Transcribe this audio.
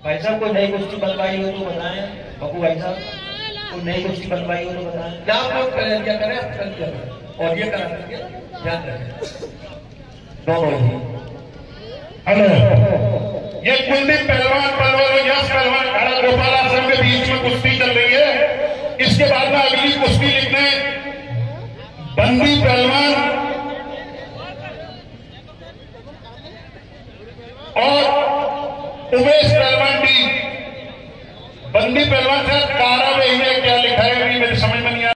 भाई साहब कोई नई कुश्ती बनवाई हो तो बताएं। बबू भाई साहब कोई नई कुश्ती बनवाई हो तो बताएं। नाम लोग क्या करें और ये करा ध्यान रखें। हेलो, ये कुलदीप पहलवान और यश पहलवान खड़ा गोपाल आश्रम के बीच में कुश्ती चल रही है। इसके बाद में अगली कुश्ती लिखने बंदी पहलवान और उमेश पहलवान डी। बंदी पहलवान सर कारा में क्या लिखा है अभी मेरे समझ में नहीं आ